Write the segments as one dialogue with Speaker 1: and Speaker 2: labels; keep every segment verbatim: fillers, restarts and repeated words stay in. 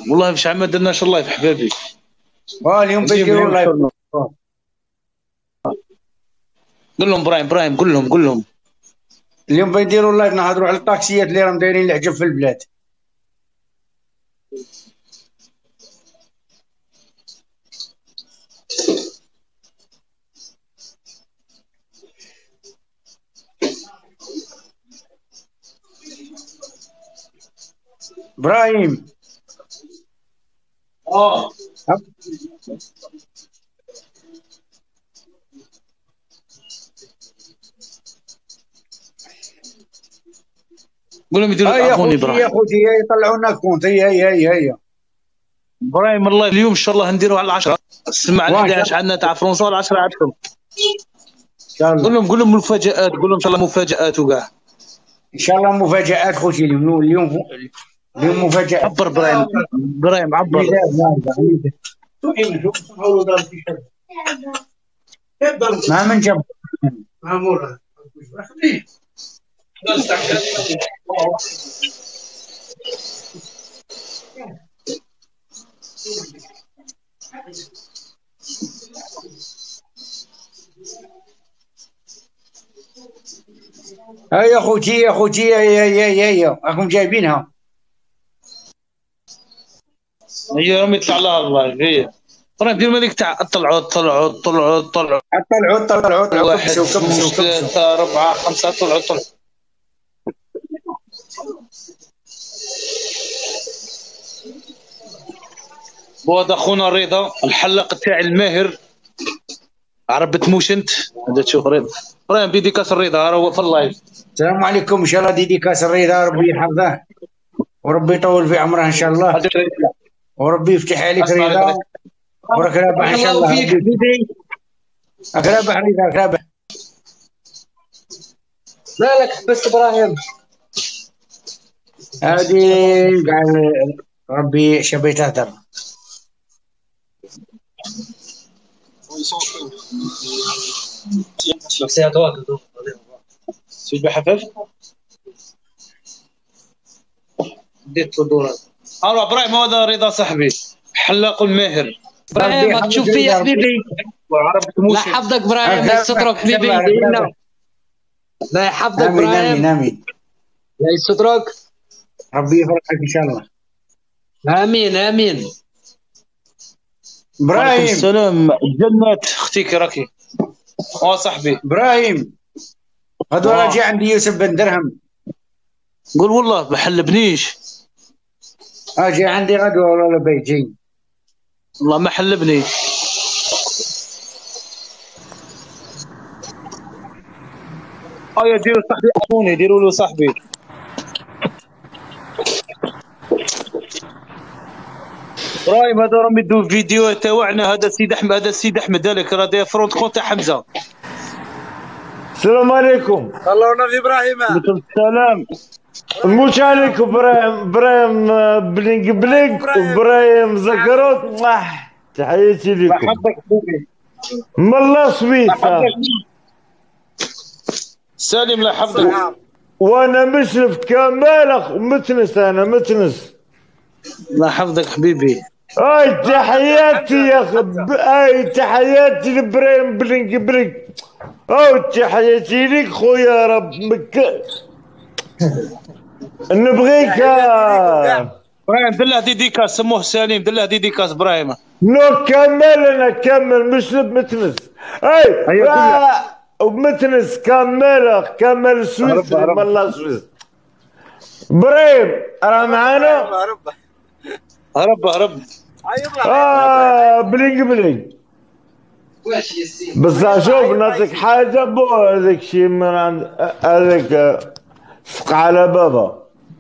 Speaker 1: والله مش عم درناش اللايف حبابي.
Speaker 2: اه اليوم بيديروا اللايف.
Speaker 1: قول لهم ابراهيم ابراهيم قول لهم قول لهم
Speaker 2: اليوم بيديروا اللايف نهضروا على الطاكسيات اللي راهم دايرين العجب في البلاد. ابراهيم
Speaker 1: اه قول لهم يديروا
Speaker 2: هيا
Speaker 1: اخوني
Speaker 2: خوتي يا
Speaker 1: ابراهيم.
Speaker 2: خوتي هيا يطلعوا لنا كونت. هيا هيا هيا هيا
Speaker 1: ابراهيم الله اليوم ان شاء الله نديروا على العشرة. السمع على
Speaker 2: وان
Speaker 1: احد عشر عندنا تاع فرنسا والعشرة عندكم.
Speaker 2: ان شاء الله.
Speaker 1: قول لهم قول لهم مفاجآت قول لهم ان شاء الله مفاجآت وكاع.
Speaker 2: ان شاء الله مفاجآت خوتي اليوم اليوم اليوم مفاجآت.
Speaker 1: عبر ابراهيم ابراهيم عبر.
Speaker 2: ما من جنب هيا خوتي يا خوتي هيا هيا هيا هيا راكم جايبينها.
Speaker 1: هي راهم يطلع لها اللايف هي. ابراهيم دير مالك تاع طلعوا طلعوا طلعوا طلعوا
Speaker 2: طلعوا طلعوا طلعوا
Speaker 1: واحد
Speaker 2: كبسوا كبسوا كبسوا
Speaker 1: ثلاثة أربعة خمسة طلعوا طلعوا. وهذا خونا رضا الحلاق تاعي الماهر. عربت موش انت هذا تشوف رضا. ابراهيم ديديكاس الرضا راه هو في اللايف.
Speaker 2: السلام عليكم. ان شاء الله ديديكاس الرضا ربي يحفظه وربي يطول في عمره ان شاء الله وربي يفتح عليك رضا وراك رابح ان شاء الله.
Speaker 1: فيك حبيبي
Speaker 2: راك رابح رضا راك رابح.
Speaker 3: مالك حبست ابراهيم؟
Speaker 2: هذه قال ربي شبي تهدر.
Speaker 1: سيدي حفاف ديت له دورات. ها ابراهيم هذا رضا صاحبي حلاق الماهر.
Speaker 3: ابراهيم راك تشوف فيا حبيبي. لا حفظك ابراهيم لا يسترك حبيبي. لا يحفظك ابراهيم.
Speaker 2: امين امين
Speaker 3: لا يسترك.
Speaker 2: ربي يفرحك ان شاء الله.
Speaker 3: امين امين.
Speaker 2: ابراهيم
Speaker 1: السلام جنات اختيك راكي. اه صاحبي
Speaker 2: ابراهيم غدوه راجع عندي يوسف بن درهم.
Speaker 1: قول والله ما حلبنيش.
Speaker 2: اجي عندي غدوه ولا بيجي.
Speaker 1: والله ما حلبني. اه يا ديروا صاحبي اعطوني ديروا له صاحبي. ابراهيم هذا راهم يدوا فيديو تاعنا. هذا السيد احمد هذا السيد احمد هذاك راه داير فرونت كونت تاع حمزه.
Speaker 4: السلام عليكم.
Speaker 3: الله ونبي ابراهيم.
Speaker 1: عليكم السلام.
Speaker 4: نموت عليكم ابراهيم ابراهيم بلينك بلينك وابراهيم زكروت. تحياتي لكم.
Speaker 1: حبك حبيبي.
Speaker 4: من الله سويسرا.
Speaker 1: سالم لا حفظك.
Speaker 4: وانا مشرف كمال ومتنس انا متنس.
Speaker 1: لا حفظك حبيبي.
Speaker 4: اي تحياتي يا اخي. اي تحياتي لابراهيم بلينك بلينك. او تحياتي لك خويا رب مك... نبغيك.
Speaker 1: ابراهيم دله ديديكاس سموه سليم دله ديديكاس ابراهيم.
Speaker 4: نو كمل انا كمل مشرف متنس. اي ومتنس كمل كمل سويسري والله سويسري. ابراهيم راه معانا.
Speaker 1: هرب هرب.
Speaker 4: اه بلينك بلينك. بس شوف نعطيك حاجه بو هذاك الشيء من عند هذاك سق على بابا.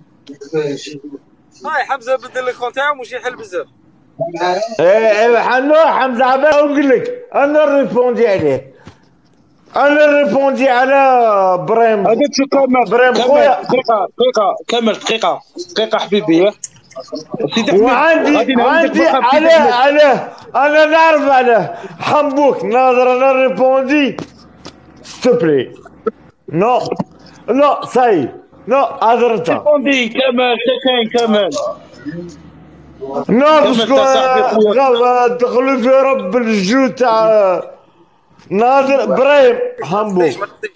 Speaker 3: هاي حمزه بدل الكونت تاعو مش يحل بزاف.
Speaker 4: ايه ايه حنو حمزه عباد نقول لك انا ريبوندي عليه. انا ريبوندي على ابراهيم.
Speaker 1: هذا شو كمل
Speaker 4: ابراهيم خويا.
Speaker 1: دقيقه دقيقه كمل دقيقه دقيقه حبيبي.
Speaker 4: وعندي عندي عليه عليه انا نعرف عليه حمبوك ناظر. انا ريبوندي ستوبلي. نو نو ساي نو هذا انت.
Speaker 1: ريبوندي كمل كاين كمل.
Speaker 4: ناقصكم دخلوا في رب الجو تاع ناظر ابراهيم حمبو.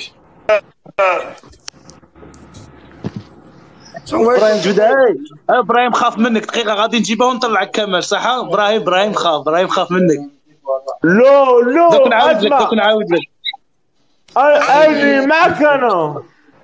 Speaker 1: ابراهيم جبد ابراهيم خاف منك دقيقه غادي نجيبها ونطلعك كمال صح. ابراهيم ابراهيم خاف ابراهيم خاف منك.
Speaker 4: لا لا
Speaker 1: دوك نعاود لك دوك نعاود لك
Speaker 4: انا معك انا.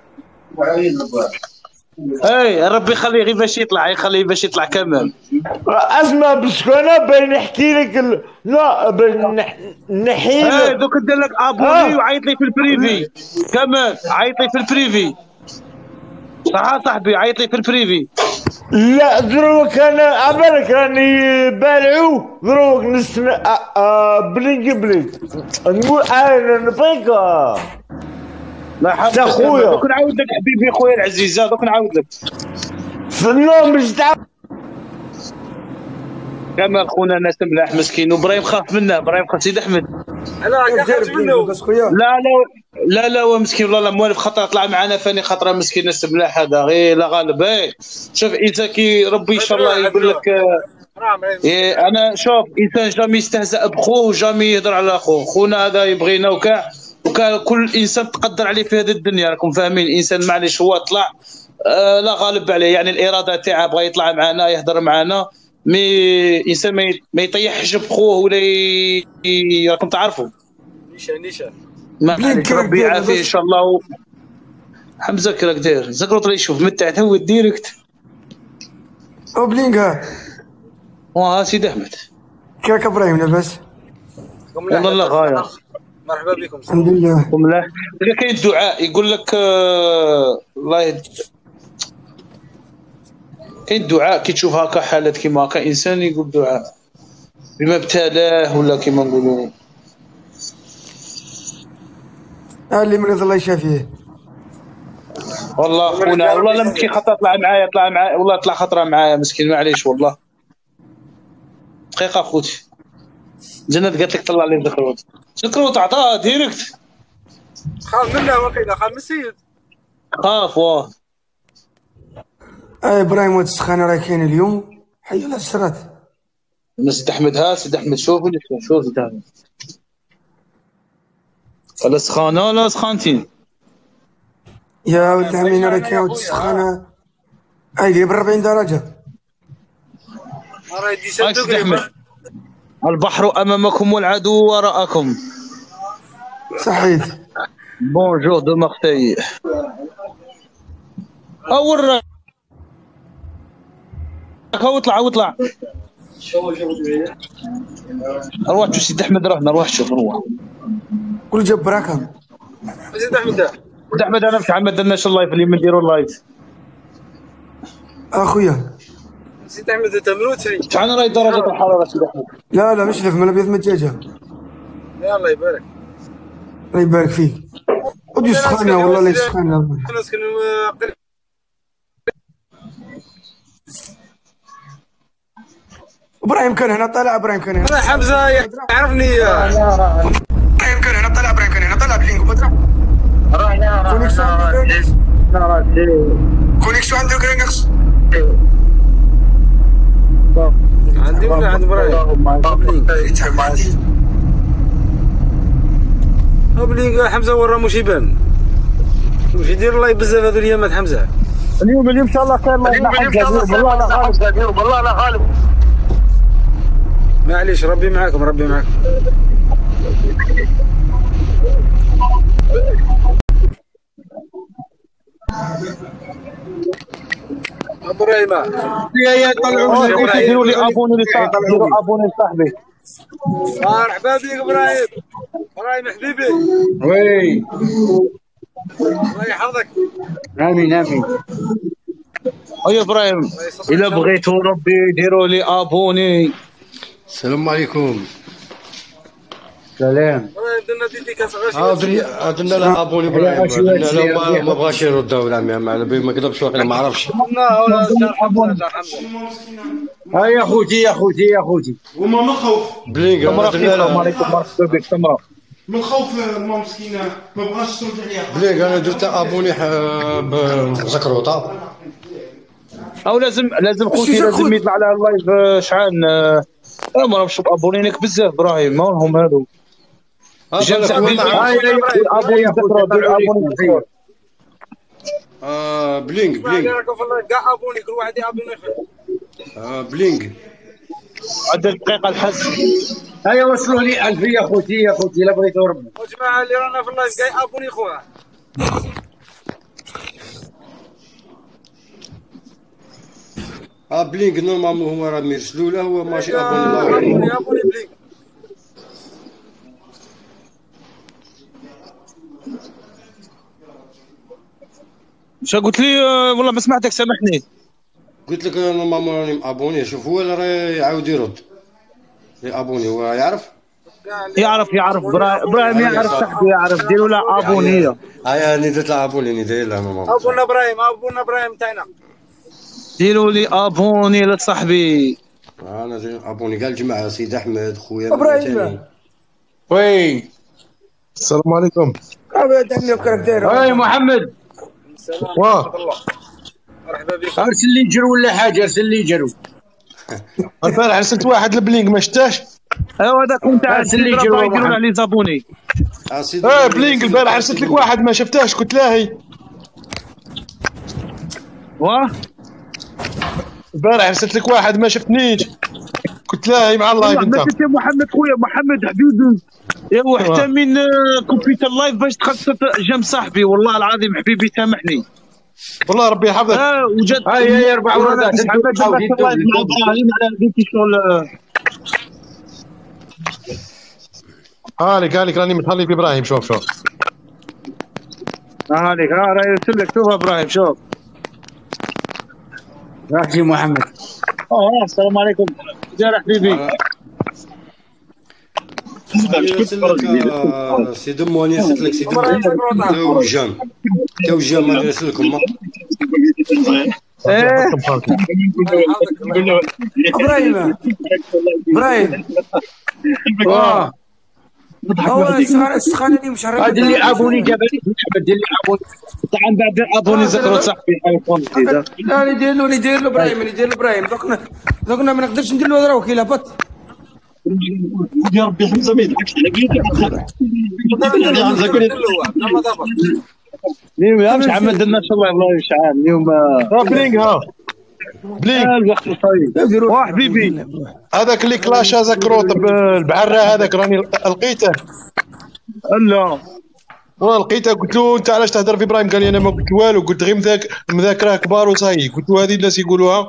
Speaker 1: اي ربي يخليه غير باش يطلع يخليه باش يطلع كمال.
Speaker 4: اسمع باسكو انا باين نحكي لك ال... لا باين نحي لك.
Speaker 1: اي دوك ندير لك ابوني وعيط لي في البريفي كمال. عيط لي في البريفي صح صاحبي. عيط لي في البريفي.
Speaker 4: لا دروك انا عبالك راني بالعو دروك نستنى بلينك بلينك نقول انا نبغيك.
Speaker 1: لا حبيبي
Speaker 4: خويا
Speaker 1: دوك نعاود لك حبيبي خويا العزيز دوك نعاود لك
Speaker 4: في النوم باش تعاود.
Speaker 1: كمال خونا ناس ملاح مسكين وابراهيم خاف منه. ابراهيم خاف سيد احمد.
Speaker 5: لا خاف منه
Speaker 1: لا لا لا لا هو مسكين والله لا موالف خطره طلع معنا ثاني خطره مسكين ناس ملاح هذا غير لا غالب. اي شوف انسان كي ربي ان شاء الله يقول لك إيه انا شوف انسان جامي يستهزأ بخوه وجامي يهضر على خوه. خونا هذا يبغينا وكاع وكان كل انسان تقدر عليه في هذه الدنيا راكم فاهمين. انسان معليش هو طلع آه لا غالب عليه يعني الاراده تاعه بغى يطلع معنا يهضر معنا مي انسان ما يطيحش بخوه ولا ي... راكم تعرفوا
Speaker 5: نيشان نيشان
Speaker 1: ما ربي يعافيه ان شاء الله. و... حمزه كراك داير زكرو طلع يشوف متع تو الديريكت
Speaker 6: او بلينكا
Speaker 1: واه سيدي احمد
Speaker 6: كيفك ابراهيم لاباس؟
Speaker 1: والله لا غايه.
Speaker 5: مرحبا بكم.
Speaker 6: الحمد لله.
Speaker 1: ملاح. كاين الدعاء يقول لك آه... الله يد... كاين الدعاء كي تشوف هكا حالات كيما هكا انسان يقول دعاء بما ابتلاه ولا كيما نقولوا
Speaker 6: اللي مريض الله يشافيه.
Speaker 1: والله خونا والله لما كي خطر طلع معايا طلع معايا والله طلع خطره معايا مسكين معليش والله. دقيقه خوتي جنات قالت لك طلع لي ذكروت ذكروت عطاه ديريكت.
Speaker 5: خاف منه وكيلا خاف من السيد.
Speaker 1: خاف واه.
Speaker 6: اي ابراهيم واد السخانه راه كاين اليوم حي على السرات.
Speaker 1: سيد احمد ها سيد احمد شوف شوف سيد احمد ولا سخانه ولا سخانتين
Speaker 6: يا ولد عمي راه كاين واد السخانه اي قريب أربعين درجه.
Speaker 5: راه يدي سد
Speaker 1: سيد احمد البحر امامكم والعدو وراءكم.
Speaker 6: صحيت.
Speaker 1: بونجور دو مارسيل اول هاو اطلع هاو اطلع روح شوف سيد احمد راه روح شوف روح
Speaker 6: قول جاب براكه
Speaker 5: سيد احمد.
Speaker 1: سيد احمد انا مش ما درناش اللايف اللي نديروا اللايف
Speaker 6: اخويا.
Speaker 5: سيد احمد تمروتري
Speaker 1: شحال راهي درجه الحراره سيد احمد؟
Speaker 6: لا لا مش لف من ابيض مدجاجه.
Speaker 5: يا الله يبارك.
Speaker 6: الله يبارك فيك. ودي سخانه والله لا سخانه.
Speaker 5: نسكن
Speaker 6: ابراهيم كان هنا طالع. ابراهيم كان هنا.
Speaker 5: حمزه يعرفني.
Speaker 6: ابراهيم كان هنا طالع. ابراهيم كان هنا طالع بلينكو بدرا. كونيكسيون عندك رينكس.
Speaker 5: عندي ولا عند ابراهيم؟ بلينك حمزه ورا مش يبان. واش يدير الله بزاف هذو الايامات حمزه.
Speaker 1: اليوم اليوم ان شاء الله كان والله لا غالب والله لا غالب.
Speaker 5: معليش ربي معاكم ربي معاكم. ابراهيم
Speaker 1: يا يا طلعوا ديروا لي ابوني لصاحبي ديروا ابوني لصاحبي.
Speaker 5: مرحبا بك ابراهيم. ابراهيم حبيبي.
Speaker 2: وي
Speaker 5: الله يحفظك.
Speaker 2: امين امين.
Speaker 1: يا ابراهيم الا بغيتوا ربي ديروا لي ابوني.
Speaker 7: السلام عليكم.
Speaker 2: سلام.
Speaker 5: درنا ديديكاس غير
Speaker 7: اه درنا له ابوني ابراهيم. درنا له ما بغاش يردوا ولا ما كذبش واقيلا ما عرفش.
Speaker 2: ها يا خوتي يا خوتي يا خوتي.
Speaker 4: وما من خوف
Speaker 7: بلينك
Speaker 1: السلام عليكم مرحبا بك تمره.
Speaker 4: من خوف ما مسكينه ما بغاش ترد عليها.
Speaker 7: بلينك انا درت ابوني بزكروطه
Speaker 1: او لازم لازم خوتي لازم يطلع على اللايف شحال ما راهمش ابونينك بزاف ابراهيم ما هم هادو جا صاحبي ابوني
Speaker 7: اه بلينك بلينك
Speaker 5: كاع ابوني كل واحد يابوني
Speaker 7: اه بلينك
Speaker 1: عندك دقيقه الحس.
Speaker 2: هيا وصلوا لي ألف يا خوتي يا خوتي لا بغيتو ربي.
Speaker 5: وجماعه اللي رانا في اللايف كاع ابوني خويا.
Speaker 7: اه بلينك نورمالمون هو راه ميرسلو له هو ماشي ابوني
Speaker 5: ابوني ابوني بلينك.
Speaker 1: شا قلت لي والله ما سمعتك سامحني.
Speaker 7: قلت لك نورمالمون راني ابوني شوف هو اللي راه يعاود يرد ابوني هو يعرف
Speaker 1: يعرف يعرف ابراهيم يعرف صاحبي يعرف ديروا له ابونيه.
Speaker 7: هيا اني درت له ابوني اني داير له نورمالمون
Speaker 5: ابونا ابراهيم ابونا ابراهيم تاعنا
Speaker 1: ديروا لي ابوني لصاحبي.
Speaker 7: انا داير ابوني كاع الجماعه سيد احمد خويا
Speaker 5: ابراهيم.
Speaker 2: وي
Speaker 8: السلام عليكم.
Speaker 2: وي محمد.
Speaker 8: واه
Speaker 5: مرحبا بك.
Speaker 2: ارسل لي جرو ولا حاجه ارسل لي جرو.
Speaker 8: البارح ارسلت واحد البلينك ما شتاش.
Speaker 1: ايوا هذاك كنت ارسل لي جرو يديروا له لي زابوني.
Speaker 8: اه بلينك البارح ارسلت لك واحد ما شفتهش كنت لاهي.
Speaker 1: واه
Speaker 8: البارح ارسلت لك واحد ما شفتنيش كنت لاهي مع اللايف انت.
Speaker 1: ما شفت يا محمد خويا محمد حبيبي ايوا حتى من كمبيوتر لايف باش دخلت جنب صاحبي والله العظيم حبيبي سامحني.
Speaker 8: والله ربي يحفظك.
Speaker 1: اه وجات
Speaker 2: هاي هاي اربع ورقات
Speaker 1: محمد دخلت لايف مع ابراهيم على قلت شغل.
Speaker 8: هالك هالك راني متهلي في ابراهيم شوف شوف.
Speaker 1: هالك ها راه يرسل لك شوف ابراهيم شوف.
Speaker 2: راكي محمد.
Speaker 1: اه السلام عليكم جارح حبيبي.
Speaker 7: سيد امو انا رسلت لك سيد امو توجام توجام انا رسلت لكم
Speaker 1: ايه
Speaker 6: ابراهيم ابراهيم
Speaker 2: واه
Speaker 6: هو السخانه السخانه اللي مش عارف
Speaker 2: دير لي ابوني جبل دير لي ابوني
Speaker 1: تعال بعد ابوني ذكروا صاحبي
Speaker 6: لا اللي دير له اللي دير له ابراهيم اللي دير له ابراهيم دوكنا دوكنا ما نقدرش ندير له راه وكيل هبط
Speaker 1: يا ربي حمزه ما يضحكش عليك. اليوم يا مش عم درنا ان شاء الله الله يشعل اليوم
Speaker 8: بلينك ها بلينك
Speaker 1: الوقت طيب واه حبيبي
Speaker 8: هذاك اللي كلاش هذاك روط البعره هذاك راني لقيته.
Speaker 1: لا
Speaker 8: والله لقيته قلت له انت علاش تهضر في ابراهيم قال لي انا ما قلت والو قلت غير مذاك مذاكره كبار وصاي قلت له هذه الناس يقولوها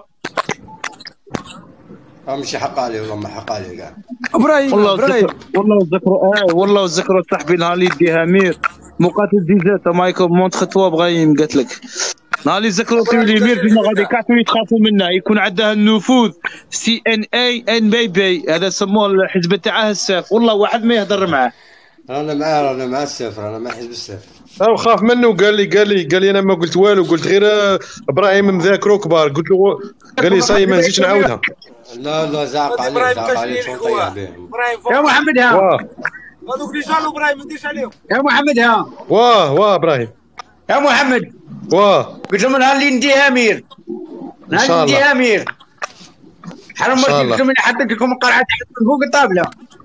Speaker 7: ماشي حق عليه والله ما حق عليه كاع
Speaker 6: ابراهيم
Speaker 1: والله
Speaker 6: ابراهيم
Speaker 1: والله ذكروا اه والله ذكروا صاحبي نهار اللي يديها مير مقاتل ديزات مايكل مونتخ توا ابراهيم قالت لك نهار اللي ذكروا في مير فيما غادي كاع يتخافوا منه يكون عندها النفوذ سي ان اي ان بي بي هذا سموه الحزب تاعه الساف والله واحد ما يهضر معاه.
Speaker 7: انا معاه انا مع السافر انا مع حزب السافر.
Speaker 8: او خاف منه قال لي قال لي قال لي انا ما قلت والو قلت غير ابراهيم مذاكرو كبار قلت له قال لي صاي ما نزيدش نعاودها.
Speaker 7: لا لا زعق عليه زعق عليه شو نطيح به.
Speaker 2: يا محمد ها
Speaker 5: هذوك اللي جالو ابراهيم ما تديرش عليهم.
Speaker 2: يا محمد ها
Speaker 8: واه واه ابراهيم
Speaker 2: يا محمد
Speaker 8: واه
Speaker 2: قلت لهم نهار اللي نديها امير نهار اللي نديها امير حرام ما قلت لهم حطيت لكم القرعه تحت فوق الطابله.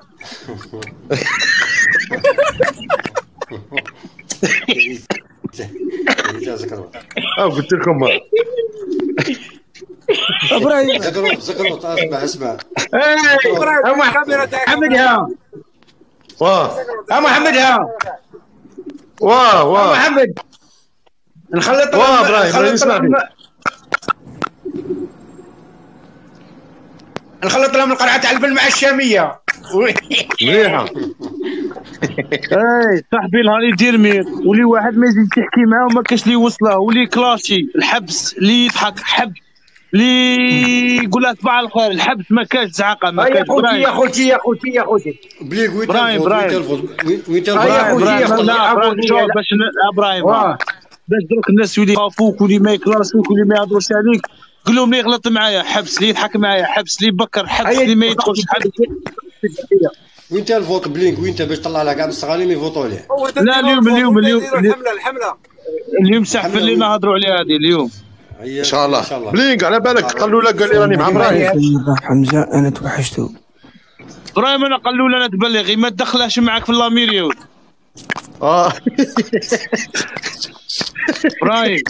Speaker 8: اه قلت لكم
Speaker 6: ابراهيم
Speaker 7: ذكروا ذكروا اسمع اسمع
Speaker 2: يا محمد ها
Speaker 8: واه
Speaker 2: يا محمد ها
Speaker 8: واه واه
Speaker 2: يا محمد نخلط
Speaker 8: واه ابراهيم اسمعني
Speaker 2: نخلط لهم القرعه تاع البن مع الشاميه
Speaker 8: مليحه.
Speaker 1: اي صاحبي نهار يدير مير ولي واحد ما يزيد يحكي معاه وما كاش اللي يوصله ولي كلاشي الحبس اللي يضحك حب اللي يقول لها صباح الخير الحبس ما كاش زعاقه ما كاش.
Speaker 2: يا خوتي يا خوتي يا خوتي
Speaker 7: بليك وين
Speaker 1: ابراهيم ابراهيم
Speaker 7: وين
Speaker 1: ابراهيم لا ابراهيم باش ابراهيم باش دروك الناس يولي يخافوك واللي ما يكلاسوك واللي ما يهضروش عليك قول لهم اللي يغلط معايا حبس اللي يضحك معايا حبس اللي يبكر حبس اللي ما يدخلش حبس.
Speaker 7: وين تا الفوت بلينك وين تا باش طلع لها كاع الصغالين يفوتوا عليه.
Speaker 1: لا اليوم اليوم اليوم
Speaker 5: الحمله الحمله
Speaker 1: اليوم سحف اللي نهضروا عليها هذه اليوم
Speaker 8: ان شاء الله. بلينك على بالك قالوا لك قال لي راني مع ابراهيم.
Speaker 6: حمزه انا توحشتو.
Speaker 1: ابراهيم انا قالوا لي انا تبلغي ما تدخلهش معاك في اللاميريو.
Speaker 8: اه
Speaker 1: ابراهيم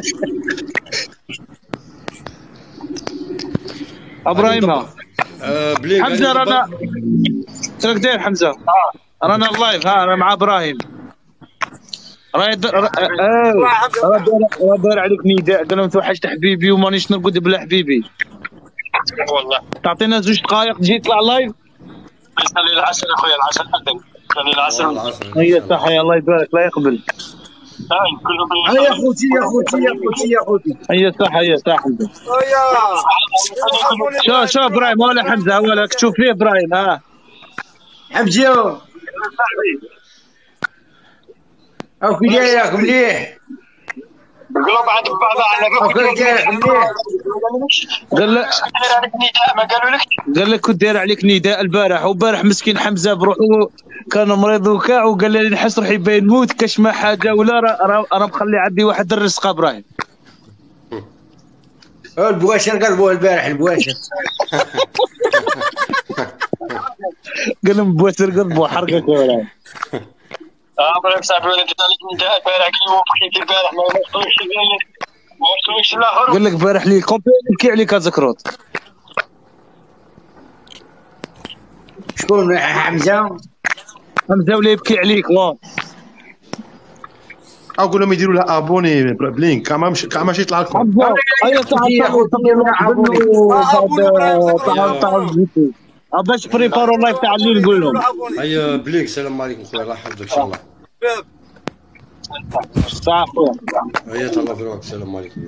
Speaker 1: ابراهيم حمزه رانا شنو داير حمزه؟ رانا لايف ها انا مع ابراهيم. راه راه داير عليك نداء قال لهم توحشت حبيبي ومانيش نرقد بلا حبيبي. والله تعطينا زوج دقائق تجي تطلع لايف. خلي العسل اخويا العسل حدك خلي العسل. هي صح يا الله يبارك لا يقبل.
Speaker 2: هيا خوتي يا خوتي يا خوتي يا خوتي.
Speaker 1: هي صح هي صح حمزه. شوف شوف ابراهيم ولا حمزه ولا تشوف فيه ابراهيم ها.
Speaker 2: حمزه او في دايرك مليح.
Speaker 1: قلوب عند بعضها على قال لك ما قالوا لك قال لك كنت داير عليك نداء البارح وبارح مسكين حمزه بروحه كان مريض وكاع وقال لي نحس روحي باين موت كاش ما حاجه ولا راه راه مخلي عندي واحد الرزق ابراهيم.
Speaker 2: البواشر قلبوه البارح البواشر.
Speaker 1: قال لهم بواشر قلبوه حرقك ولا
Speaker 9: اه ابراهيم صاحبي انا درت عليك نداء البارح قال لي بكيت البارح ما وصلوش ما وصلوش الاخر.
Speaker 1: قال لك البارح لي كومبي يبكي عليك زكروت.
Speaker 2: شكون حمزه؟
Speaker 1: حمزه ولا يبكي عليك واه.
Speaker 8: اقول لهم يديروا لها ابوني بلينك كاع ما كاع ماشي يطلع لكم.
Speaker 1: هيا تعال باش بريبارو لايف تاع الليل نقول لهم.
Speaker 7: هيا بلينك السلام عليكم خويا الله يحفظك ان شاء الله.
Speaker 1: صح خويا.
Speaker 7: هيا تهلا في روحك السلام عليكم.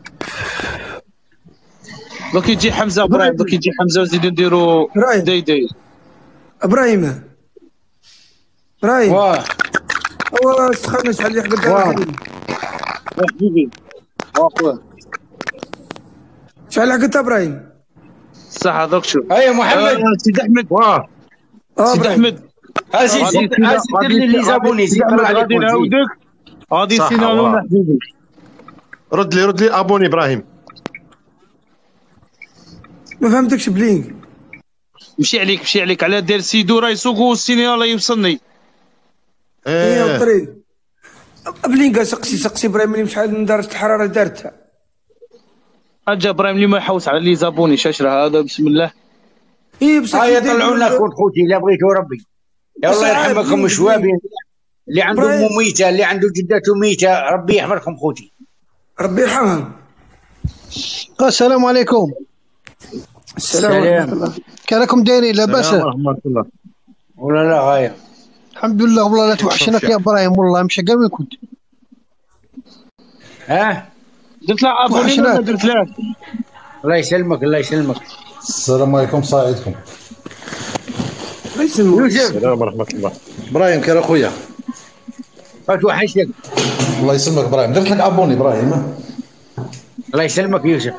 Speaker 1: دوك يجي حمزه ابراهيم دوك يجي حمزه وزيدو نديرو داي داي.
Speaker 6: ابراهيم ابراهيم
Speaker 2: واه
Speaker 6: هو سخنا شحال اللي حبك
Speaker 1: واه حبيبي واه خويا
Speaker 6: شحال حكيت ابراهيم؟
Speaker 1: صح هذوك شوف.
Speaker 2: هيا محمد
Speaker 1: سيدي احمد واه سيدي احمد
Speaker 2: هازي زيد دير لي لي زابوني زيد
Speaker 1: غادي نعاودك غادي سينالونا حبيبي.
Speaker 8: رد لي رد لي ابوني ابراهيم.
Speaker 6: ما فهمتكش بلينك.
Speaker 1: مشي عليك مشي عليك على داير سيدو راه يسوق والسينيال يوصلني.
Speaker 6: ايه الطريق بلينك سقسي سقسي ابراهيم اللي شحال من درجه الحراره دارتها.
Speaker 1: اجا ابراهيم اللي ما يحوس على لي زابوني شاشره هذا بسم الله.
Speaker 6: ايه بصح
Speaker 2: هيا طلعوا لنا كون خوتي الا بغيتوا ربي. يا الله يرحمكم الشوابين اللي عنده امه ميته اللي عنده جدته ميته ربي يحفظكم خوتي.
Speaker 6: ربي يرحمهم.
Speaker 10: السلام عليكم.
Speaker 6: السلام ورحمه الله.
Speaker 10: كي راكم دايرين لاباس؟
Speaker 8: السلام ورحمه الله.
Speaker 2: ولا لا غايه
Speaker 10: الحمد لله والله لا توحشناك يا ابراهيم والله مش كاع وين كنت.
Speaker 2: ها
Speaker 1: درت له ابوني ولا درت له؟
Speaker 2: الله يسلمك الله يسلمك.
Speaker 11: السلام عليكم صاعدكم.
Speaker 6: الله يسلمك.
Speaker 2: يوسف
Speaker 8: السلام ورحمه الله.
Speaker 11: ابراهيم كي خويا
Speaker 2: توحشتك.
Speaker 11: الله يسلمك ابراهيم درت لك ابوني ابراهيم.
Speaker 2: الله يسلمك يوسف.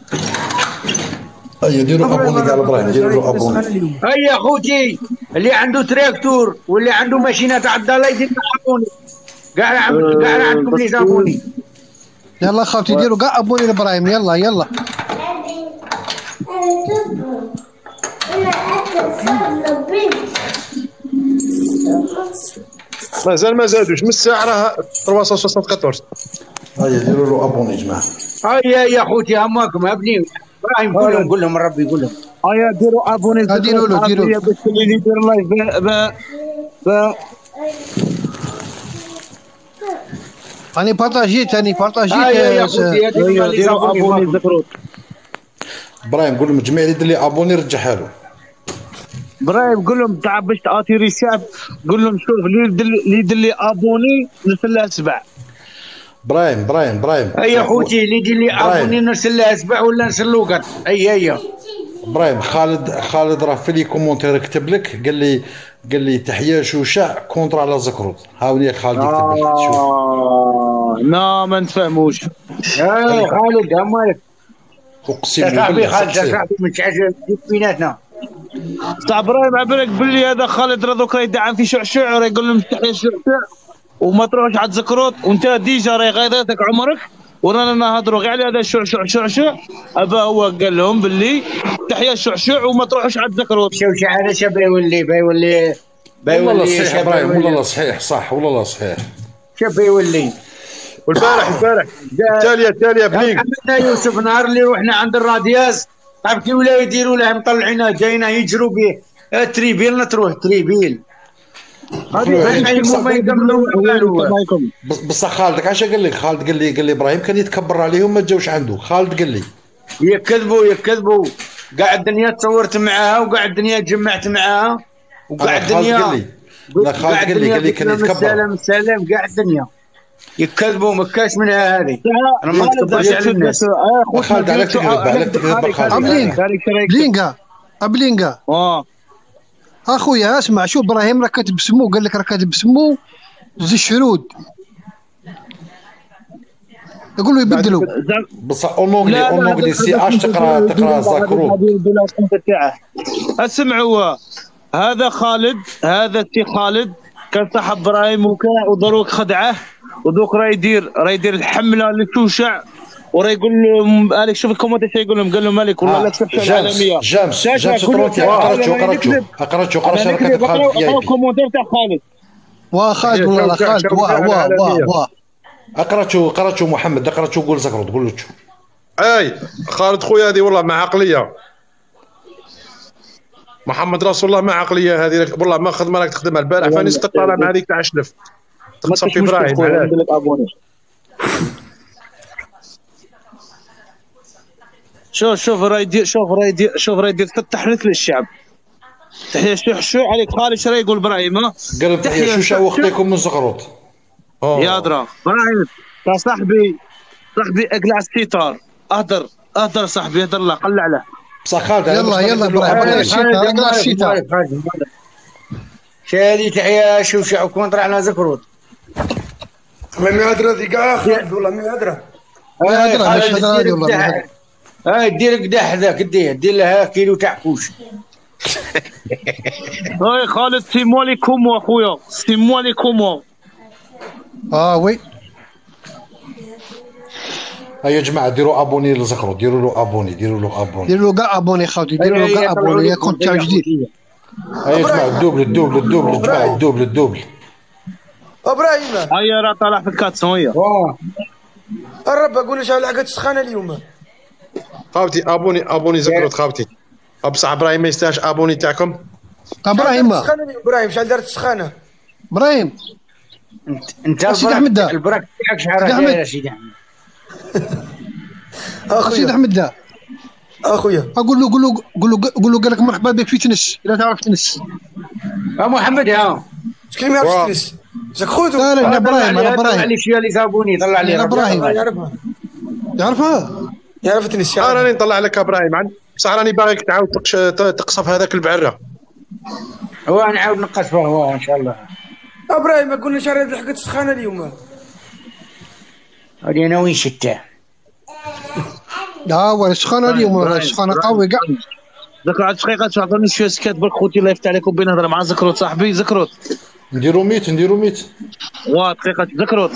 Speaker 11: هيا ديروا ابوني قال ابراهيم ديروا له ابوني.
Speaker 2: هيا خوتي اللي عنده تراكتور واللي عنده ماشينه تاع الدار يدير ابوني. كاع كاع عندكم لي زابوني.
Speaker 10: يلا خوتي ديروا كاع ابوني لابراهيم يلا يلا.
Speaker 8: مازال ما زادوش من الساعه راه ثلاثمائة وأربعة وستين.
Speaker 11: هيا ديروا له ابوني جماعه.
Speaker 2: هيا يا خوتي هماكم ابني ابراهيم قول لهم قول لهم ربي يقول لهم.
Speaker 1: هيا ديروا ابوني
Speaker 10: ديروا له ديروا له
Speaker 1: باش اللي يدير لايف ب ب
Speaker 10: راني بارطاجيت راني بارطاجيت.
Speaker 2: هيا يا خوتي
Speaker 1: ديروا ابوني زكروت.
Speaker 11: ابراهيم قول لهم الجميع اللي يدير لي ابوني رجعها له.
Speaker 1: ابراهيم قول لهم تاع باش تعطي ريساب قول لهم شوف اللي يدير لي ابوني نرسل له سبع.
Speaker 11: ابراهيم ابراهيم ابراهيم
Speaker 2: هيا خوتي اللي يدير لي ابوني نرسل له سبع ولا نرسل له قط. هيا هيا
Speaker 11: ابراهيم خالد خالد راه في لي كومونتير كتب لك قال لي قال لي تحيه شوشع كونتر على زكروت. هاولي خالد يكتب لك شوف.
Speaker 1: لا ما نتفاهموش.
Speaker 2: يا خالد همالك
Speaker 11: اقسم
Speaker 2: بالله خالد صاحبي ما تشعش بيناتنا.
Speaker 1: تاع ابراهيم عبالك باللي هذا خالد راه دوك راه يدعم في شعشع راه يقول لهم تحيه شعشع وما تروحش عاد زكروت وانت ديجا راهي غايضتك عمرك ورانا نهضروا غير على هذا شعشع شعشع. ابا هو قال لهم باللي تحيا شعشع وما تروحوش عند زكروت.
Speaker 2: شعشع علاش بيولي بيولي
Speaker 11: بيولي والله صحيح ابراهيم والله صحيح صح والله صحيح.
Speaker 2: شوف بيولي
Speaker 8: والبارح البارح التاليه التاليه بليك
Speaker 2: حنا يوسف نهار اللي رحنا عند الرادياس عرف كي ولاو يديروا له مطلعينه جاينا يجروا به تريبيل تروح تريبيل
Speaker 11: بصح خالدك علاش قال لك خالد قال لي قال لي ابراهيم كان يتكبر عليهم ما جاوش عنده. خالد قال لي
Speaker 2: يكذبوا يكذبوا كاع الدنيا تصورت معاها وكاع الدنيا جمعت معاها وكاع الدنيا
Speaker 11: قال لي لا خالد قال لي قال لي كان يتكبر
Speaker 2: سلام سلام كاع الدنيا يكذبوا ما كاش منها هذه. انا ما نكذبش على الناس.
Speaker 11: خالد عليك تكذب عليك تكذب خالد.
Speaker 10: بلينكا بلينكا
Speaker 1: اه
Speaker 10: اخويا اسمع شوف ابراهيم راه كاتب بسمو قال لك راه كاتب بسمو زي الشرود يقولوا يبدلوا
Speaker 11: بصح اونغلي اونغلي سي اش تقرا تقرا زاكرو.
Speaker 1: اسمعوا هذا خالد هذا سي خالد كان صاحب ابراهيم وكا ودروك خدعه ودوك راه يدير راه يدير الحمله لتوشع وراه يقول لهم مالك شوف الكومنت ايش يقول لهم قال لهم مالك والله لا تشوف العالميه
Speaker 11: جامس جامس تروتي قراتو قراتو قراتو قراتو كاتب خالد في اي بي
Speaker 1: الكومنتير تاع خالد
Speaker 10: واه خالد والله خالد واه واه واه واه
Speaker 11: قراتو قراتو محمد قراتو قول زكرو تقول له
Speaker 8: اي خالد خويا هذه والله مع عقليه محمد رسول الله مع عقليه هذه والله ما خدمه راك تخدمها البارح فاني استقطع مع هذيك تاع شلف تقصر في ابراهيم
Speaker 1: شوف شوف راه يدير شوف راه يدير شوف راه يدير تحرك للشعب. تحيا شو عليك خالد شرا يقول ابراهيم
Speaker 11: قال تحيا شوشة واختيكم من زغروط
Speaker 1: يا درا ابراهيم يا صاحبي صاحبي اقلع الستار اهدر اهدر صاحبي اهدر له قلع له
Speaker 10: بصح خالد يلا يلا ابراهيم اقلع الستار اقلع الستار
Speaker 2: شادي تحيا شوشة وكونتر على زكروت
Speaker 6: ما مهدرة ذي كاع خالد والله مهدرة
Speaker 10: مهدرة مش هدرة والله
Speaker 2: هاي دير قداح ذاك دير دير لها كيلو تاع كوش.
Speaker 1: هاي خالد سي موا لي كومو اخويا سي موا لي كومو.
Speaker 10: اه وي
Speaker 11: هيا يا جماعه ديروا ابوني لزكرو ديروا له ابوني ديروا له ابوني
Speaker 10: ديروا له كاع ابوني خاوتي ديروا له كاع ابوني يا كونت تاع جديد.
Speaker 11: هيا يا جماعه الدوبل الدوبل الدوبل يا جماعه الدوبل الدوبل
Speaker 6: ابراهيم
Speaker 1: هيا راه طالع في الكاتسون هيا
Speaker 2: واه
Speaker 6: الرب اقول لك على حاجه سخانه اليوم
Speaker 8: خاوتي ابوني ابوني زكروت خاوتي بصح ابراهيم ما يستاهلش ابوني تاعكم.
Speaker 10: ابراهيم
Speaker 6: ابراهيم شحال دارت السخانه
Speaker 10: ابراهيم
Speaker 2: انت
Speaker 10: سيدي احمد
Speaker 2: البراك تاعك شحال يا سيدي احمد
Speaker 10: اخويا سيدي احمد
Speaker 6: اخويا
Speaker 10: اقول له قول له قول له قول له قال لك مرحبا بك في تنس الا تعرف تنس
Speaker 2: يا محمد ها
Speaker 6: شكون ما يعرفش تنس جاك خوتو
Speaker 10: لا لا ابراهيم انا ابراهيم
Speaker 2: علي شويه اللي صابوني طلع لي
Speaker 10: ابراهيم
Speaker 6: يعرفها
Speaker 10: يعرفها
Speaker 6: يعرف تنس
Speaker 8: راني نطلع لك ابراهيم عن بصح راني باغيك تعاود تقصف هذاك البعره
Speaker 2: هو نعاود نقصفه هو ان شاء الله.
Speaker 6: ابراهيم ما قلنا شحال هذه حقت السخانه اليوم
Speaker 2: هذه انا وين شتاه
Speaker 10: لا هو السخانه اليوم السخانه قوي كاع
Speaker 1: ذاك عاد دقيقه تعطوني شويه سكات برك خوتي الله يفتح عليكم بين نهضر مع زكروت صاحبي زكروت
Speaker 11: نديرو ميت نديرو ميت
Speaker 1: واه دقيقه زكروت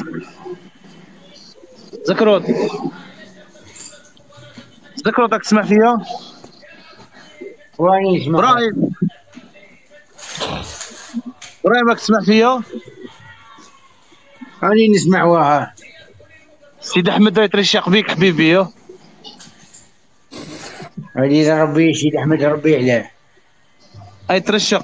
Speaker 1: زكروت زكروت راك تسمع فيا
Speaker 2: واني نسمع
Speaker 1: ابراهيم ابراهيم راك تسمع فيا
Speaker 2: راني نسمع واه
Speaker 1: سيدي احمد يترشق بيك حبيبي
Speaker 2: عزيز ربي سيدي احمد ربي علاه
Speaker 1: اي ترشق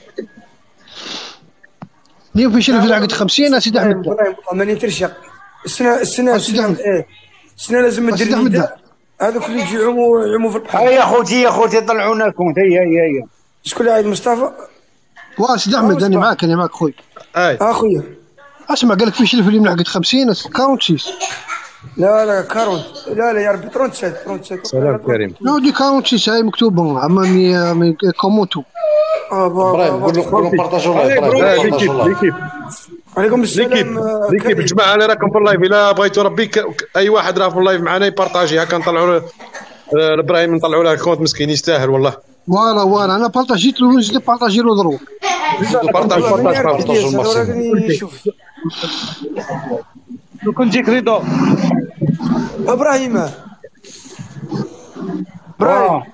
Speaker 10: اليوم في شرف العقد خمسين سيدي احمد
Speaker 6: ماني ترشق السنه السنه السنه ايه السنه لازم ندير نداء هذوك اللي يجي يعوموا يعوموا في البحر.
Speaker 2: يا خوتي يا خوتي طلعونا الكونت هيا هيا هيا
Speaker 6: شكون اللي عايد مصطفى؟
Speaker 10: واه سيدي احمد انا معاك انا معاك خويا.
Speaker 8: اي
Speaker 6: اخويا
Speaker 10: اسمع قال لك في شرف اليوم العقد خمسين كاونت سيس
Speaker 6: لا لا كارونت لا لا يا ربي ثلاثة وثلاثين ثلاثة وثلاثين
Speaker 8: سلام كريم
Speaker 10: لا دي كاونت سيس هاي مكتوبه امامي كومونتو
Speaker 11: ابراهيم قول له قول له بارطاجوا لايف
Speaker 8: ليكيب
Speaker 6: عليكم السلام
Speaker 8: ليكيب الجماعه انا راكم في اللايف الا بغيتوا ربي اي واحد راه في اللايف معنا يبارطاجي هكا نطلعوا ابراهيم نطلعوا له الكونت مسكين يستاهل والله.
Speaker 10: فوالا فوالا انا بارطاجيت له نزيد بارطاجي له ضروري
Speaker 8: بارطاج بارطاج
Speaker 6: بارطاج
Speaker 1: كون تجيك رضا
Speaker 6: ابراهيم ابراهيم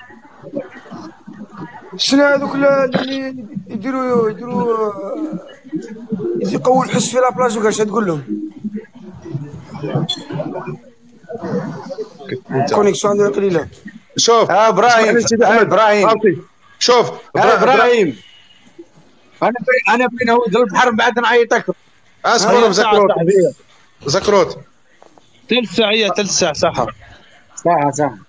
Speaker 6: شنو هذوك اللي يديروا يديروا يقووا الحس في لابلاج وكاش تقول لهم كونيكسيون عندنا قليله.
Speaker 8: شوف
Speaker 2: اه ابراهيم ابراهيم
Speaker 8: شوف
Speaker 2: ابراهيم انا بي انا بين هود البحر بعد نعيطك.
Speaker 8: اصبر مزكروت زكروت
Speaker 1: ثلث ساعه ثلث ساعه صح
Speaker 2: صح صح